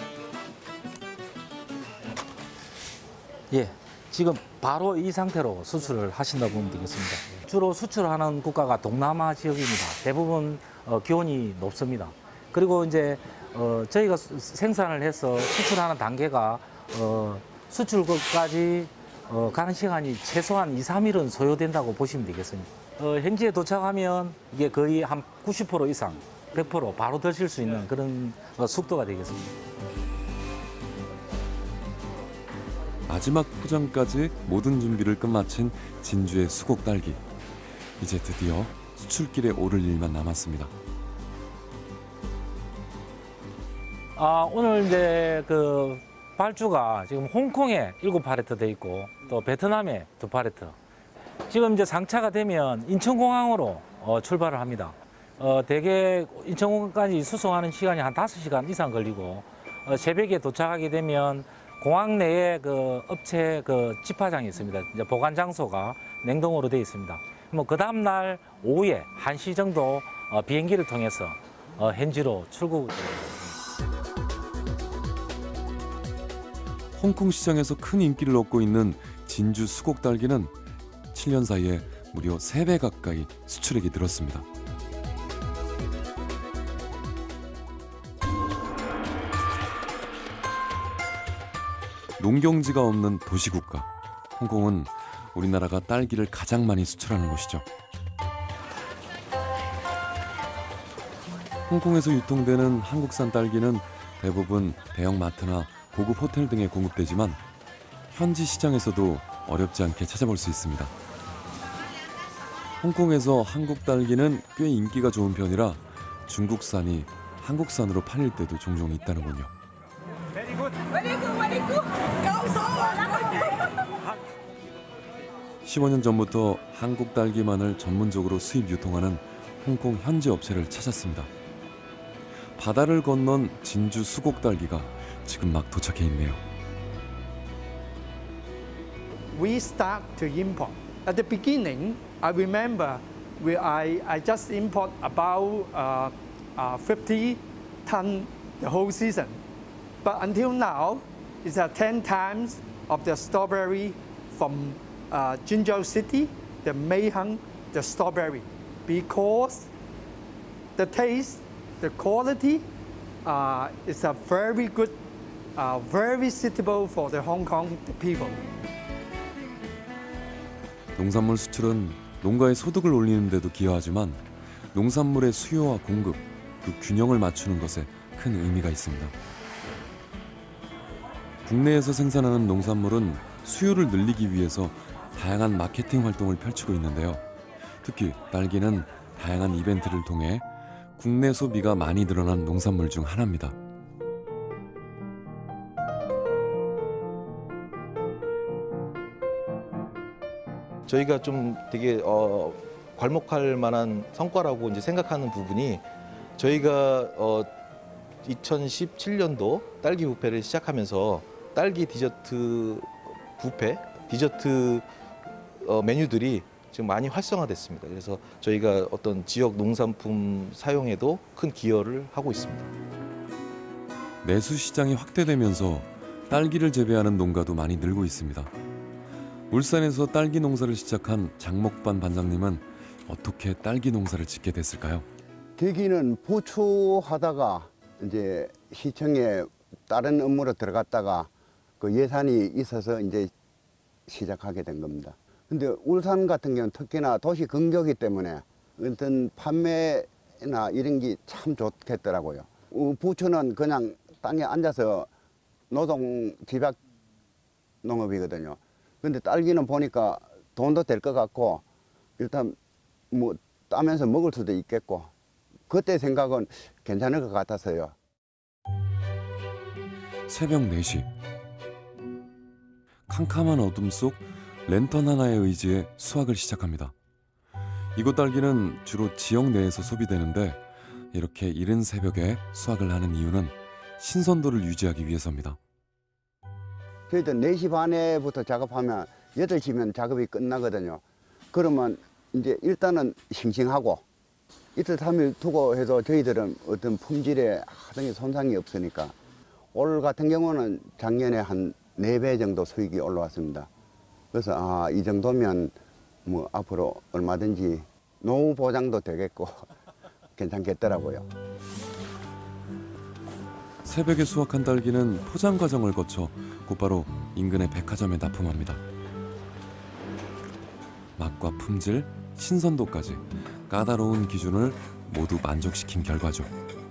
H: 예, 지금 바로 이 상태로 수출을 하신다고 보면 되겠습니다. 주로 수출하는 국가가 동남아 지역입니다. 대부분 기온이 높습니다. 그리고 이제 저희가 생산을 해서 수출하는 단계가 수출국까지 가는 시간이 최소한 2, 3일은 소요된다고 보시면 되겠습니다. 현지에 도착하면 이게 거의 한 90% 이상, 100% 바로 드실 수 있는 그런 숙도가 되겠습니다.
A: 마지막 포장까지 모든 준비를 끝마친 진주의 수곡 딸기. 이제 드디어 수출길에 오를 일만 남았습니다.
H: 오늘 이제 그 발주가 지금 홍콩에 7팔레트 돼 있고 또 베트남에 2팔레트. 지금 이제 상차가 되면 인천공항으로 출발을 합니다. 대개 인천공항까지 수송하는 시간이 한 5시간 이상 걸리고 새벽에 도착하게 되면 공항 내에 그 업체 그 집화장이 있습니다. 이제 보관 장소가 냉동으로 되어 있습니다. 뭐 그 다음 날 오후에 1시 정도 비행기를 통해서 현지로 출국.
A: 홍콩 시장에서 큰 인기를 얻고 있는 진주 수곡 딸기는 7년 사이에 무려 3배 가까이 수출액이 늘었습니다. 농경지가 없는 도시국가 홍콩은 우리나라가 딸기를 가장 많이 수출하는 곳이죠. 홍콩에서 유통되는 한국산 딸기는 대부분 대형마트나 고급 호텔 등에 공급되지만 현지 시장에서도 어렵지 않게 찾아볼 수 있습니다. 홍콩에서 한국 딸기는 꽤 인기가 좋은 편이라 중국산이 한국산으로 팔릴 때도 종종 있다는군요. 15년 전부터 한국 딸기만을 전문적으로 수입 유통하는 홍콩 현지 업체를 찾았습니다. 바다를 건넌 진주 수곡 딸기가 지금 막 도착해 있네요.
B: We start to import. At the beginning, I remember I just import about 50 tons the whole season. But until now, it's 10 times of the strawberry from Jinzhou City, the Meihan, the strawberry, because the taste, the quality is a very good, very suitable for the Hong Kong people.
A: 농산물 수출은 농가의 소득을 올리는 데도 기여하지만 농산물의 수요와 공급, 그 균형을 맞추는 것에 큰 의미가 있습니다. 국내에서 생산하는 농산물은 수요를 늘리기 위해서 다양한 마케팅 활동을 펼치고 있는데요. 특히 딸기는 다양한 이벤트를 통해 국내 소비가 많이 늘어난 농산물 중 하나입니다.
I: 저희가 좀 되게 괄목할 만한 성과라고 이제 생각하는 부분이 저희가 2017년도 딸기 뷔페를 시작하면서 딸기 디저트 뷔페, 디저트 메뉴들이 지금 많이 활성화됐습니다. 그래서 저희가 어떤 지역 농산품 사용에도 큰 기여를 하고 있습니다.
A: 내수 시장이 확대되면서 딸기를 재배하는 농가도 많이 늘고 있습니다. 울산에서 딸기 농사를 시작한 장목반 반장님은 어떻게 딸기 농사를 짓게 됐을까요?
J: 계기는 보초하다가 이제 시청에 다른 업무로 들어갔다가 그 예산이 있어서 이제 시작하게 된 겁니다. 근데 울산 같은 경우는 특히나 도시 근교이기 때문에 어떤 판매나 이런 게 참 좋겠더라고요. 부초는 그냥 땅에 앉아서 노동 집약 농업이거든요. 근데 딸기는 보니까 돈도 될 것 같고 일단 뭐 따면서 먹을 수도 있겠고 그때 생각은 괜찮을 것 같았어요.
A: 새벽 4시 캄캄한 어둠 속 랜턴 하나에 의지해 수확을 시작합니다. 이곳 딸기는 주로 지역 내에서 소비되는데 이렇게 이른 새벽에 수확을 하는 이유는 신선도를 유지하기 위해서입니다.
J: 저희들 4시 반에부터 작업하면 8시면 작업이 끝나거든요. 그러면 이제 일단은 싱싱하고 이틀 3일 두고 해도 저희들은 어떤 품질에 하등의 손상이 없으니까 올 같은 경우는 작년에 한 4배 정도 수익이 올라왔습니다. 그래서 이 정도면 뭐 앞으로 얼마든지 노후 보장도 되겠고 괜찮겠더라고요.
A: 새벽에 수확한 딸기는 포장 과정을 거쳐 곧바로 인근의 백화점에 납품합니다. 맛과 품질, 신선도까지 까다로운 기준을 모두 만족시킨 결과죠.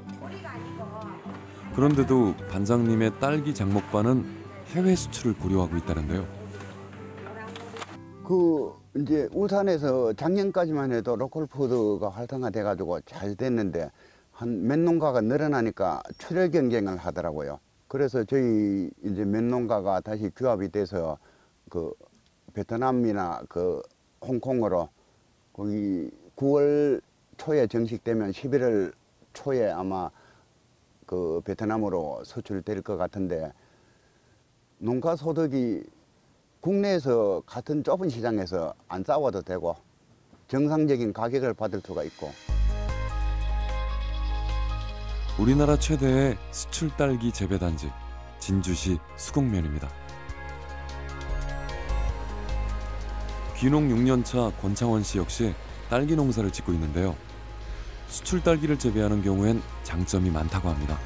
A: 그런데도 반장님의 딸기 장목반은 해외 수출을 고려하고 있다는데요.
J: 이제 울산에서 작년까지만 해도 로컬푸드가 활성화돼가지고 잘 됐는데 한 몇 농가가 늘어나니까 출혈 경쟁을 하더라고요. 그래서 저희 이제 면농가가 다시 규합이 돼서 그 베트남이나 그 홍콩으로 거기 9월 초에 정식되면 11월 초에 아마 그 베트남으로 수출될 것 같은데, 농가 소득이 국내에서 같은 좁은 시장에서 안 싸워도 되고 정상적인 가격을 받을 수가 있고.
A: 우리나라 최대의 수출 딸기 재배단지 진주시 수곡면입니다. 귀농 6년차 권창원 씨 역시 딸기 농사를 짓고 있는데요. 수출 딸기를 재배하는 경우엔 장점이 많다고 합니다.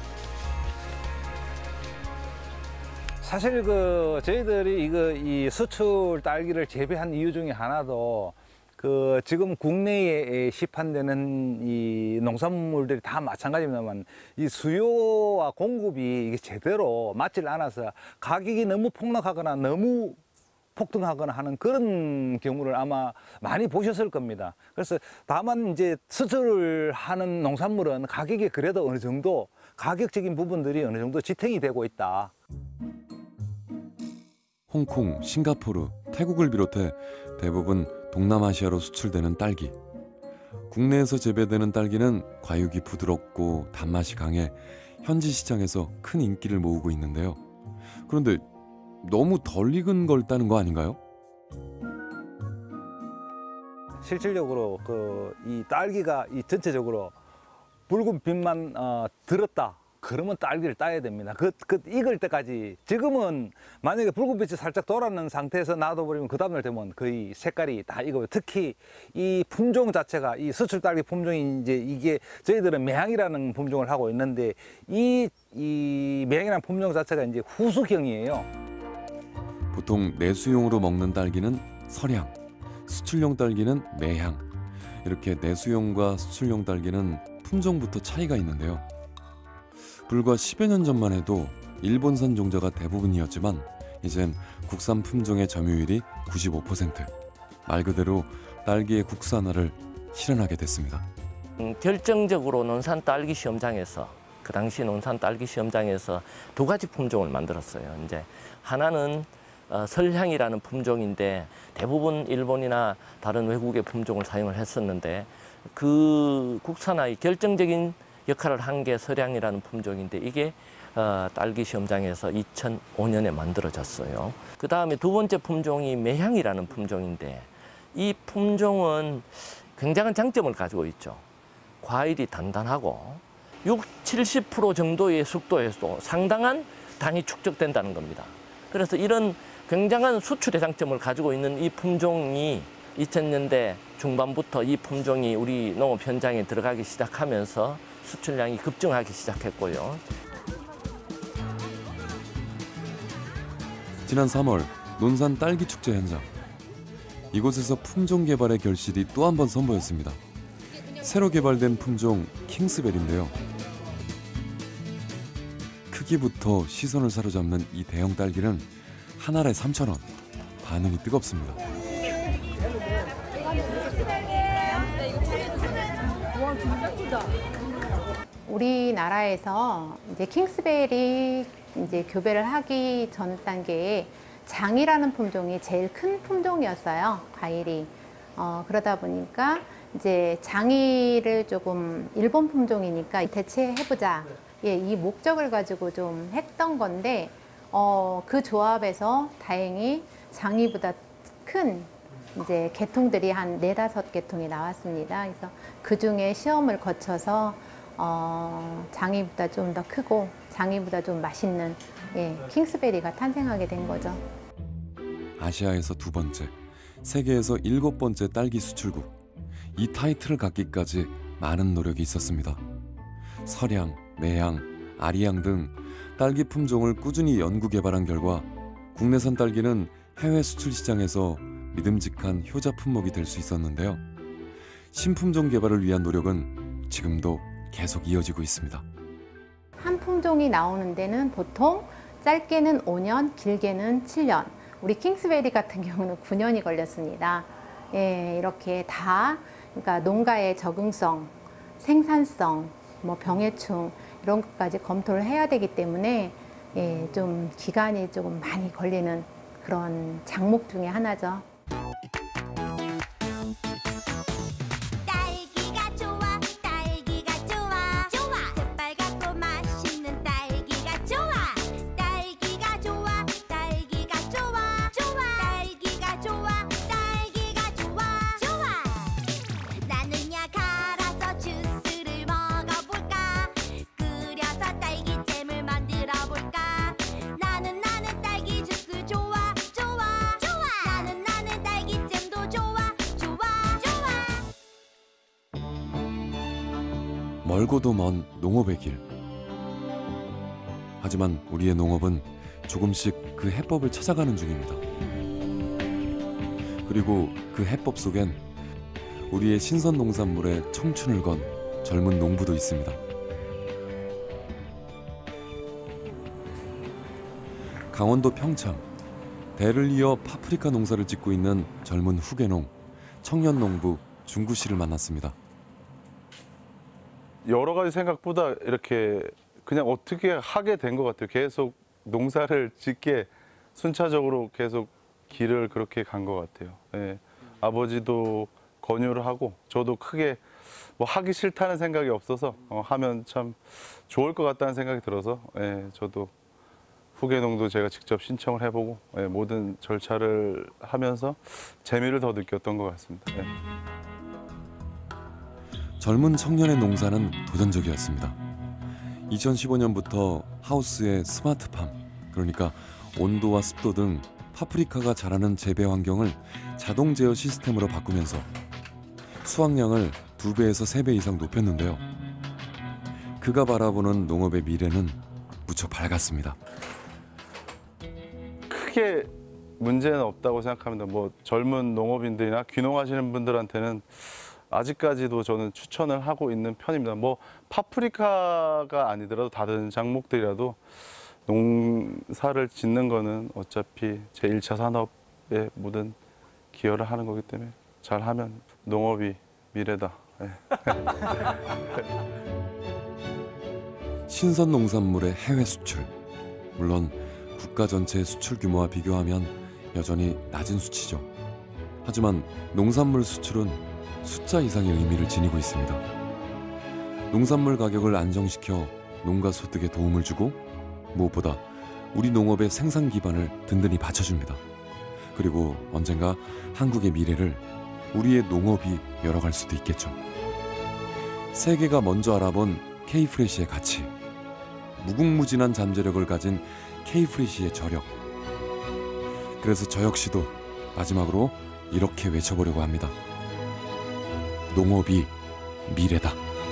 Q: 사실 저희들이 이 수출 딸기를 재배한 이유 중에 하나도 지금 국내에 시판되는 이 농산물들이 다 마찬가지입니다만 이 수요와 공급이 이게 제대로 맞질 않아서 가격이 너무 폭락하거나 너무 폭등하거나 하는 그런 경우를 아마 많이 보셨을 겁니다. 그래서 다만 이제 수출을 하는 농산물은 가격이 그래도 어느 정도 가격적인 부분들이 어느 정도 지탱이 되고 있다.
A: 홍콩, 싱가포르, 태국을 비롯해 대부분 동남아시아로 수출되는 딸기. 국내에서 재배되는 딸기는 과육이 부드럽고 단맛이 강해 현지 시장에서 큰 인기를 모으고 있는데요. 그런데 너무 덜 익은 걸 따는 거 아닌가요?
Q: 실질적으로 이 딸기가 전체적으로 붉은 빛만 들었다. 그러면 딸기를 따야 됩니다. 익을 때까지. 지금은 만약에 붉은빛이 살짝 돌아는 상태에서 놔둬버리면 그 다음날 되면 거의 색깔이 다 익어요. 특히 이 품종 자체가 이 수출 딸기 품종이 이게 저희들은 매향이라는 품종을 하고 있는데 이 매향이라는 품종 자체가 이제 후숙형이에요.
A: 보통 내수용으로 먹는 딸기는 설향, 수출용 딸기는 매향. 이렇게 내수용과 수출용 딸기는 품종부터 차이가 있는데요. 불과 10여 년 전만 해도 일본산 종자가 대부분이었지만 이젠 국산 품종의 점유율이 95%. 말 그대로 딸기의 국산화를 실현하게 됐습니다.
F: 결정적으로 논산 딸기 시험장에서 그 당시 논산 딸기 시험장에서 두 가지 품종을 만들었어요. 이제 하나는 설향이라는 품종인데 대부분 일본이나 다른 외국의 품종을 사용을 했었는데 그 국산화의 결정적인 역할을 한 게 설향이라는 품종인데 이게 딸기 시험장에서 2005년에 만들어졌어요. 그 다음에 두 번째 품종이 매향이라는 품종인데 이 품종은 굉장한 장점을 가지고 있죠. 과일이 단단하고 60~70% 정도의 숙도에서도 상당한 당이 축적된다는 겁니다. 그래서 이런 굉장한 수출의 장점을 가지고 있는 이 품종이 2000년대 중반부터 이 품종이 우리 농업 현장에 들어가기 시작하면서 수출량이 급증하기 시작했고요.
A: 지난 3월 논산 딸기 축제 현장. 이곳에서 품종 개발의 결실이 또 한 번 선보였습니다. 새로 개발된 품종 킹스베리인데요. 크기부터 시선을 사로잡는 이 대형 딸기는 한 알에 3,000원. 반응이 뜨겁습니다.
L: 우리나라에서 이제 킹스베리 이제 교배를 하기 전 단계에 장이라는 품종이 제일 큰 품종이었어요. 과일이. 그러다 보니까 이제 장이를 조금 일본 품종이니까 대체해보자. 예, 이 목적을 가지고 좀 했던 건데 그 조합에서 다행히 장이보다 큰 이제 계통들이 한 4~5개통이 나왔습니다. 그래서 그 중에 시험을 거쳐서 장이보다 좀 더 크고 장이보다 좀 맛있는 킹스베리가 탄생하게 된 거죠.
A: 아시아에서 2번째, 세계에서 7번째 딸기 수출국. 이 타이틀을 갖기까지 많은 노력이 있었습니다. 설향, 매향, 아리향 등 딸기 품종을 꾸준히 연구 개발한 결과 국내산 딸기는 해외 수출 시장에서 믿음직한 효자 품목이 될 수 있었는데요. 신품종 개발을 위한 노력은 지금도 계속 이어지고 있습니다.
L: 한 품종이 나오는 데는 보통 짧게는 5년, 길게는 7년. 우리 킹스베리 같은 경우는 9년이 걸렸습니다. 예, 이렇게 다 그러니까 농가의 적응성, 생산성, 병해충 이런 것까지 검토를 해야 되기 때문에 예, 좀 기간이 조금 많이 걸리는 그런 작목 중에 하나죠.
D: 딸기가 좋아, 딸기가 좋아, 좋아. 새빨갛고 맛있는 딸기가 좋아. 딸기가 좋아, 딸기가 좋아, 좋아. 딸기가 좋아, 딸기가 좋아, 좋아. 나는야 갈아서 주스를 먹어볼까? 끓여서 딸기잼을 만들어볼까? 나는 딸기 주스 좋아, 좋아, 좋아. 나는 딸기잼도 좋아, 좋아, 좋아.
A: 멀고도 먼 농업의 길. 하지만 우리의 농업은 조금씩 그 해법을 찾아가는 중입니다. 그리고 그 해법 속엔 우리의 신선 농산물에 청춘을 건 젊은 농부도 있습니다. 강원도 평창, 대를 이어 파프리카 농사를 짓고 있는 젊은 후계농, 청년 농부 중구 씨를 만났습니다.
M: 여러 가지 생각보다 이렇게 그냥 어떻게 하게 된 것 같아요. 계속 농사를 짓게 순차적으로 계속 길을 그렇게 간 것 같아요. 예. 아버지도 권유를 하고 저도 크게 뭐 하기 싫다는 생각이 없어서 하면 참 좋을 것 같다는 생각이 들어서 예, 저도 후계농도 제가 직접 신청을 해보고 예, 모든 절차를 하면서 재미를 더 느꼈던 것 같습니다. 예.
A: 젊은 청년의 농사는 도전적이었습니다. 2015년부터 하우스의 스마트팜, 그러니까 온도와 습도 등 파프리카가 자라는 재배 환경을 자동 제어 시스템으로 바꾸면서 수확량을 2배에서 3배 이상 높였는데요. 그가 바라보는 농업의 미래는 무척 밝았습니다.
M: 크게 문제는 없다고 생각합니다. 뭐 젊은 농업인들이나 귀농하시는 분들한테는 아직까지도 저는 추천을 하고 있는 편입니다. 뭐 파프리카가 아니더라도 다른 작목들이라도 농사를 짓는 거는 어차피 제1차 산업에 모든 기여를 하는 거기 때문에 잘하면 농업이 미래다. 네.
A: 신선 농산물의 해외 수출. 물론 국가 전체의 수출 규모와 비교하면 여전히 낮은 수치죠. 하지만 농산물 수출은 숫자 이상의 의미를 지니고 있습니다. 농산물 가격을 안정시켜 농가 소득에 도움을 주고 무엇보다 우리 농업의 생산 기반을 든든히 받쳐줍니다. 그리고 언젠가 한국의 미래를 우리의 농업이 열어갈 수도 있겠죠. 세계가 먼저 알아본 K-프레시의 가치, 무궁무진한 잠재력을 가진 K-프레시의 저력. 그래서 저 역시도 마지막으로 이렇게 외쳐보려고 합니다. 농업이 미래다.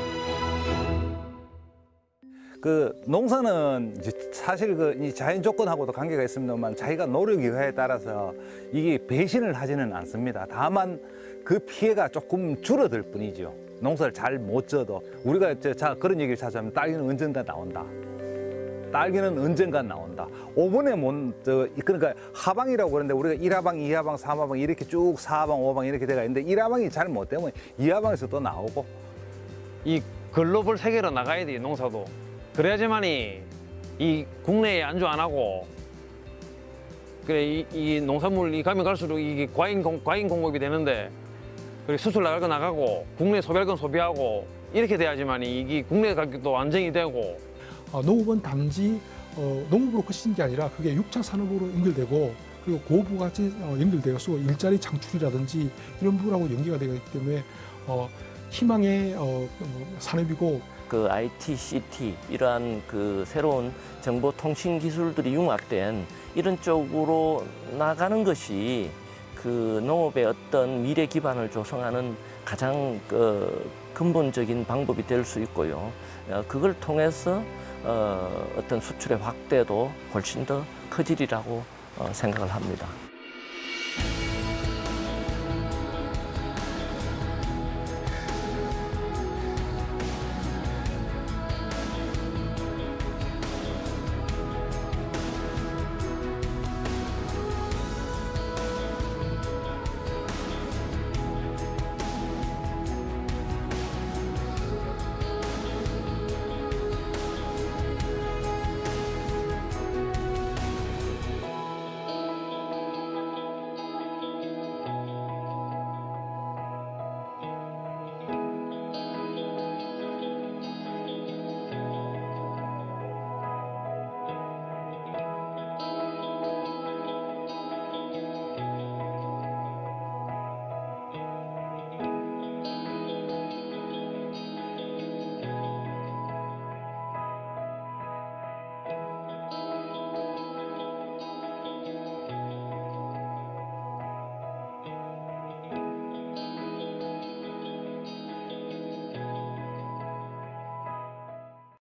N: 그 농사는 이제 사실 이 자연 조건하고도 관계가 있습니다만 자기가 노력 여하에 따라서 이게 배신을 하지는 않습니다. 다만 그 피해가 조금 줄어들 뿐이죠. 농사를 잘 못 져도 우리가 자 그런 얘기를 자주 하면 딸기는 언젠가 나온다. 딸기는 언젠가 나온다. 5분에 그러니까 하방이라고 그러는데 우리가 1하방, 2하방, 3하방 이렇게 쭉 4하방, 5하방 이렇게 돼가 있는데 1하방이 잘 못 되면 2하방에서 또 나오고
T: 이 글로벌 세계로 나가야 돼 농사도. 그래야지만이 이 국내에 안주 안 하고 그래 이 농산물이 가면 갈수록 이게 과잉 공급이 되는데 그래 수출 나갈 거 나가고 국내 소비할 건 소비하고 이렇게 돼야지만이 이게 국내 가격도 안정이 되고.
X: 농업은 단지 농업으로 끝인 게 아니라 그게 6차 산업으로 연결되고 그리고 고부가치 연결되어서 일자리 창출이라든지 이런 부분하고 연계가 되기 때문에 희망의 산업이고.
Y: 그 IT, CT 이러한 그 새로운 정보통신 기술들이 융합된 이런 쪽으로 나가는 것이 그 농업의 어떤 미래 기반을 조성하는 가장 근본적인 방법이 될 수 있고요. 그걸 통해서 어떤 수출의 확대도 훨씬 더 커지리라고 생각을 합니다.